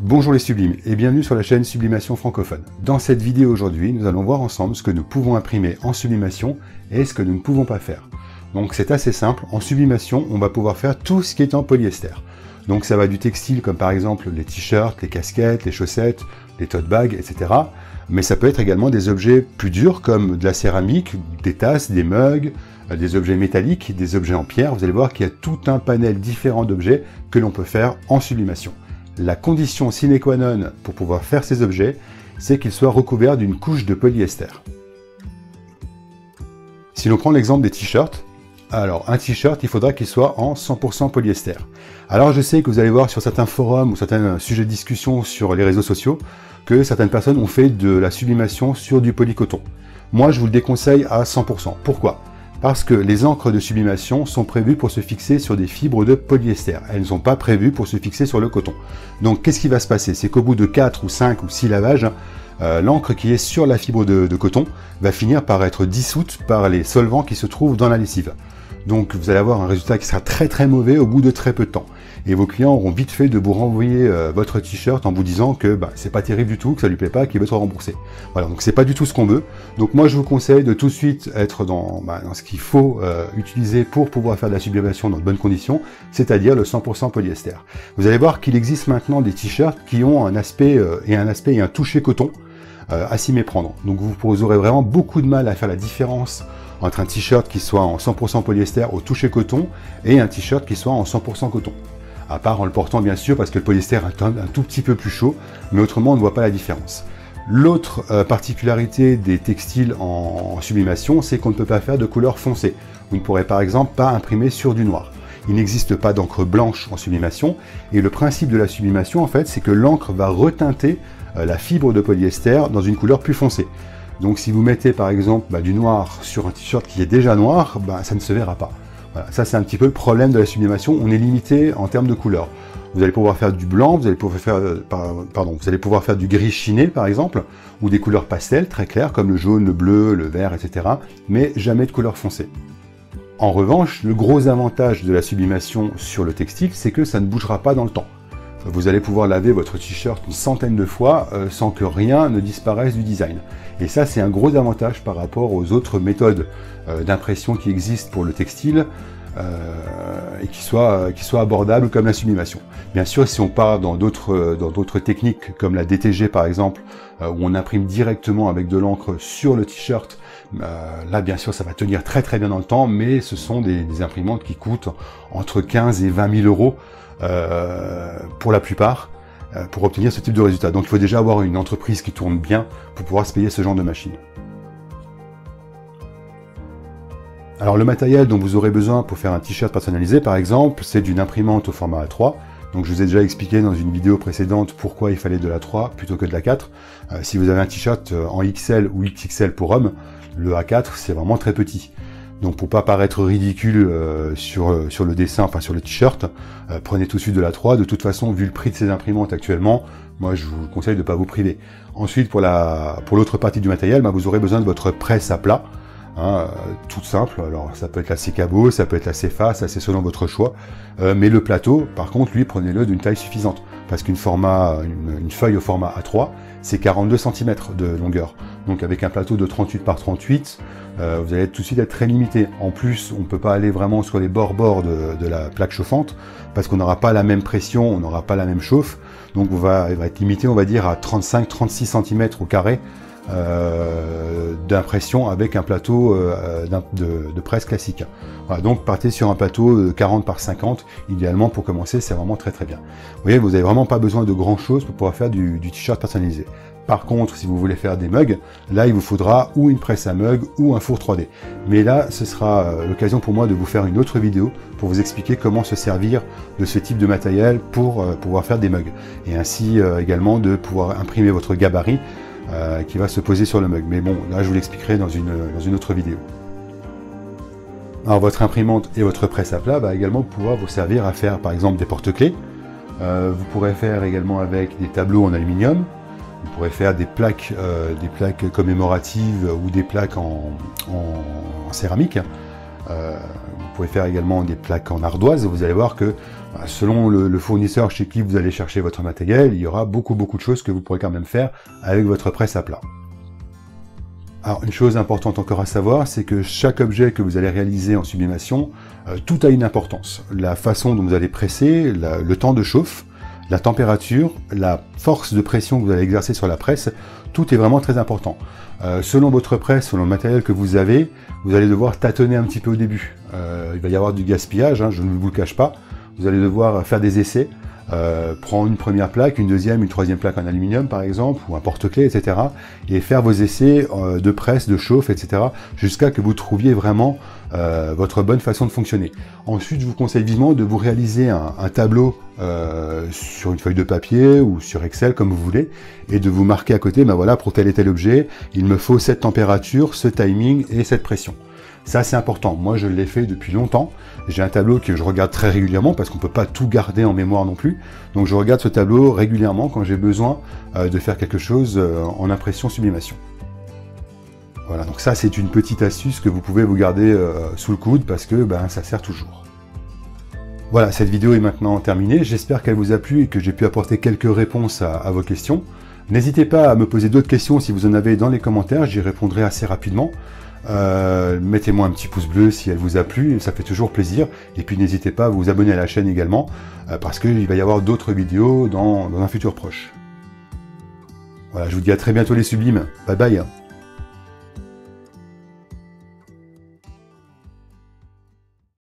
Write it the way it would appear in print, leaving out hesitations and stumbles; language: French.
Bonjour les sublimes et bienvenue sur la chaîne Sublimation francophone. Dans cette vidéo aujourd'hui, nous allons voir ensemble ce que nous pouvons imprimer en sublimation et ce que nous ne pouvons pas faire. Donc c'est assez simple, en sublimation, on va pouvoir faire tout ce qui est en polyester. Donc ça va du textile comme par exemple les t-shirts, les casquettes, les chaussettes, les tote bags, etc. Mais ça peut être également des objets plus durs comme de la céramique, des tasses, des mugs, des objets métalliques, des objets en pierre. Vous allez voir qu'il y a tout un panel différent d'objets que l'on peut faire en sublimation. La condition sine qua non pour pouvoir faire ces objets, c'est qu'ils soient recouverts d'une couche de polyester. Si l'on prend l'exemple des t-shirts, alors un t-shirt, il faudra qu'il soit en 100% polyester. Alors je sais que vous allez voir sur certains forums ou certains sujets de discussion sur les réseaux sociaux que certaines personnes ont fait de la sublimation sur du polycoton. Moi, je vous le déconseille à 100%. Pourquoi ? Parce que les encres de sublimation sont prévues pour se fixer sur des fibres de polyester. Elles ne sont pas prévues pour se fixer sur le coton. Donc qu'est-ce qui va se passer? C'est qu'au bout de 4 ou 5 ou 6 lavages, l'encre qui est sur la fibre de coton va finir par être dissoute par les solvants qui se trouvent dans la lessive. Donc vous allez avoir un résultat qui sera très mauvais au bout de très peu de temps. Et vos clients auront vite fait de vous renvoyer votre t-shirt en vous disant que c'est pas terrible du tout, que ça lui plaît pas, qu'il veut être remboursé. Voilà, donc c'est pas du tout ce qu'on veut. Donc moi je vous conseille de tout de suite être dans ce qu'il faut utiliser pour pouvoir faire de la sublimation dans de bonnes conditions, c'est-à-dire le 100% polyester. Vous allez voir qu'il existe maintenant des t-shirts qui ont un aspect et un toucher coton à s'y méprendre. Donc vous aurez vraiment beaucoup de mal à faire la différence entre un t-shirt qui soit en 100% polyester au toucher coton et un t-shirt qui soit en 100% coton. À part en le portant bien sûr parce que le polyester est un tout petit peu plus chaud, mais autrement on ne voit pas la différence. L'autre particularité des textiles en sublimation, c'est qu'on ne peut pas faire de couleur foncée. Vous ne pourrez par exemple pas imprimer sur du noir. Il n'existe pas d'encre blanche en sublimation, et le principe de la sublimation en fait, c'est que l'encre va reteinter la fibre de polyester dans une couleur plus foncée. Donc si vous mettez par exemple du noir sur un t-shirt qui est déjà noir, ça ne se verra pas. Voilà, ça c'est un petit peu le problème de la sublimation, on est limité en termes de couleurs. Vous allez pouvoir faire du blanc, vous allez pouvoir faire du gris chiné par exemple, ou des couleurs pastel très claires comme le jaune, le bleu, le vert, etc. Mais jamais de couleur foncée. En revanche, le gros avantage de la sublimation sur le textile, c'est que ça ne bougera pas dans le temps. Vous allez pouvoir laver votre t-shirt une centaine de fois sans que rien ne disparaisse du design. Et ça, c'est un gros avantage par rapport aux autres méthodes d'impression qui existent pour le textile et qui soient abordables comme la sublimation. Bien sûr, si on part dans d'autres techniques comme la DTG par exemple, où on imprime directement avec de l'encre sur le t-shirt, là bien sûr ça va tenir très bien dans le temps, mais ce sont des imprimantes qui coûtent entre 15 et 20 000 euros pour la plupart, pour obtenir ce type de résultat. Donc il faut déjà avoir une entreprise qui tourne bien pour pouvoir se payer ce genre de machine. Alors le matériel dont vous aurez besoin pour faire un t-shirt personnalisé par exemple, c'est d'une imprimante au format A3. Donc je vous ai déjà expliqué dans une vidéo précédente pourquoi il fallait de l'A3 plutôt que de l'A4. Si vous avez un t-shirt en XL ou XXL pour homme, le A4 c'est vraiment très petit. Donc pour pas paraître ridicule sur le dessin, enfin sur le t-shirt, prenez tout de suite de l'A3. De toute façon, vu le prix de ces imprimantes actuellement, moi je vous conseille de ne pas vous priver. Ensuite, pour l'autre partie du matériel, vous aurez besoin de votre presse à plat, toute simple. Alors ça peut être la Secabo, ça peut être la Cefa, ça c'est selon votre choix. Mais le plateau, par contre, lui, prenez-le d'une taille suffisante. Parce une feuille au format A3, c'est 42 cm de longueur. Donc avec un plateau de 38 par 38, vous allez tout de suite être très limité. En plus, on ne peut pas aller vraiment sur les bords de la plaque chauffante, parce qu'on n'aura pas la même pression, on n'aura pas la même chauffe. Donc il va être limité, on va dire, à 35-36 cm au carré d'impression avec un plateau de presse classique. Voilà, donc partez sur un plateau de 40 par 50, idéalement pour commencer, c'est vraiment très bien. Vous voyez, vous n'avez vraiment pas besoin de grand chose pour pouvoir faire du t-shirt personnalisé. Par contre, si vous voulez faire des mugs, là il vous faudra ou une presse à mug ou un four 3D. Mais là, ce sera l'occasion pour moi de vous faire une autre vidéo pour vous expliquer comment se servir de ce type de matériel pour pouvoir faire des mugs. Et ainsi également de pouvoir imprimer votre gabarit qui va se poser sur le mug. Mais bon, là je vous l'expliquerai dans une autre vidéo. Alors votre imprimante et votre presse à plat va également pouvoir vous servir à faire par exemple des porte-clés. Vous pourrez faire également avec des tableaux en aluminium. Vous pourrez faire des plaques commémoratives ou des plaques en céramique. Vous pouvez faire également des plaques en ardoise. Vous allez voir que Selon le fournisseur chez qui vous allez chercher votre matériel, il y aura beaucoup de choses que vous pourrez quand même faire avec votre presse à plat. Alors, une chose importante encore à savoir, c'est que chaque objet que vous allez réaliser en sublimation, tout a une importance. La façon dont vous allez presser, le temps de chauffe, la température, la force de pression que vous allez exercer sur la presse, tout est vraiment très important. Selon votre presse, selon le matériel que vous allez devoir tâtonner un petit peu au début. Il va y avoir du gaspillage, hein, je ne vous le cache pas. Vous allez devoir faire des essais, prendre une première plaque, une deuxième, une troisième plaque en aluminium par exemple, ou un porte-clés, etc. Et faire vos essais de presse, de chauffe, etc. jusqu'à que vous trouviez vraiment votre bonne façon de fonctionner. Ensuite, je vous conseille vivement de vous réaliser un tableau sur une feuille de papier ou sur Excel, comme vous voulez, et de vous marquer à côté, ben voilà, pour tel et tel objet, il me faut cette température, ce timing et cette pression. Ça, c'est important. Moi, je l'ai fait depuis longtemps. J'ai un tableau que je regarde très régulièrement parce qu'on ne peut pas tout garder en mémoire non plus. Donc, je regarde ce tableau régulièrement quand j'ai besoin de faire quelque chose en impression sublimation. Voilà, donc ça, c'est une petite astuce que vous pouvez vous garder sous le coude parce que ça sert toujours. Voilà, cette vidéo est maintenant terminée. J'espère qu'elle vous a plu et que j'ai pu apporter quelques réponses à vos questions. N'hésitez pas à me poser d'autres questions si vous en avez dans les commentaires. J'y répondrai assez rapidement. Mettez-moi un petit pouce bleu si elle vous a plu, ça fait toujours plaisir. Et puis n'hésitez pas à vous abonner à la chaîne également, parce qu'il va y avoir d'autres vidéos dans un futur proche. Voilà, je vous dis à très bientôt les sublimes. Bye bye.